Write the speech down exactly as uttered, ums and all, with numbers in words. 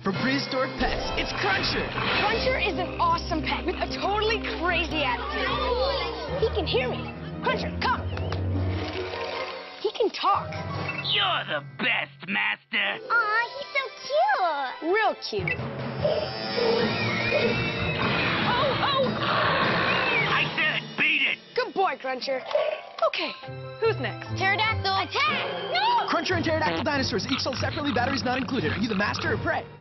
for prehistoric pets. It's Cruncher. Cruncher is an awesome pet with a totally crazy attitude. He can hear me. Cruncher, come. He can talk. You're the best, Master. Aw, he's so cute. Real cute. Oh, oh! I said it, beat it. Good boy, Cruncher. Okay, who's next? Pterodactyl, attack! No! Cruncher and pterodactyl dinosaurs, each sold separately, batteries not included. Are you the master or prey?